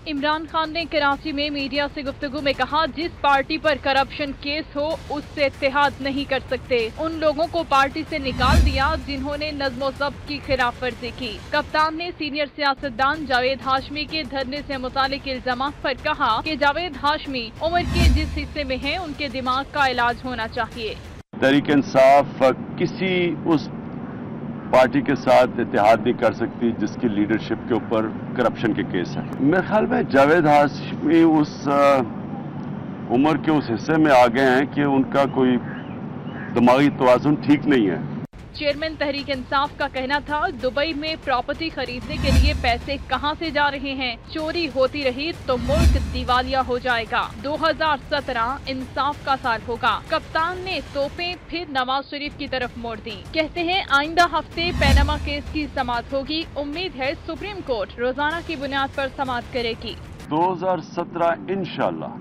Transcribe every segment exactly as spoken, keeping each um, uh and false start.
इमरान खान ने कराची में मीडिया से गुफ्तगू में कहा, जिस पार्टी पर करप्शन केस हो उससे इत्तेहाद नहीं कर सकते। उन लोगों को पार्टी से निकाल दिया जिन्होंने नज़्म व ज़ब्त की खिलाफ वर्जी की। कप्तान ने सीनियर सियासतदान जावेद हाशमी के धरने से मुतालिक इल्जामात पर कहा कि जावेद हाशमी उम्र के जिस हिस्से में हैं उनके दिमाग का इलाज होना चाहिए। तहरीक इंसाफ किसी उस पार्टी के साथ इत्तेहाद नहीं कर सकती जिसकी लीडरशिप के ऊपर करप्शन के केस है। मेरे ख्याल में जावेद हाशमी उस उम्र के उस हिस्से में आ गए हैं कि उनका कोई दिमागी तवाज़ुन ठीक नहीं है। चेयरमैन तहरीक इंसाफ का कहना था, दुबई में प्रॉपर्टी खरीदने के लिए पैसे कहां से जा रहे हैं? चोरी होती रही तो मुल्क दिवालिया हो जाएगा। दो हज़ार सत्रह इंसाफ का साल होगा। कप्तान ने तोपें फिर नवाज शरीफ की तरफ मोड़ दी। कहते हैं आइंदा हफ्ते पैनामा केस की समाअत होगी। उम्मीद है सुप्रीम कोर्ट रोजाना की बुनियाद पर समाअत करेगी। दो हज़ार सत्रह इंशाल्लाह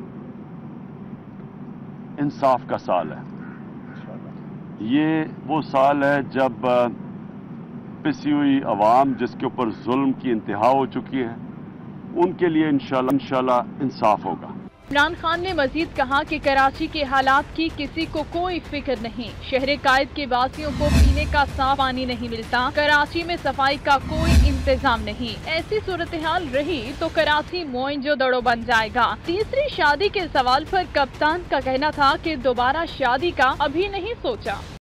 इंसाफ का साल है। ये वो साल है जब पिसी हुई अवाम जिसके ऊपर जुल्म की इंतहा हो चुकी है, उनके लिए इंशाल्लाह इंशाल्लाह इंसाफ होगा। इमरान खान ने मजीद कहा कि कराची के हालात की किसी को कोई फिक्र नहीं। शहर कायद के वासियों को पीने का साफ पानी नहीं मिलता। कराची में सफाई का कोई इंतजाम नहीं। ऐसी सूरत हाल रही तो कराची मोइंजोदड़ो बन जाएगा। तीसरी शादी के सवाल पर कप्तान का कहना था कि दोबारा शादी का अभी नहीं सोचा।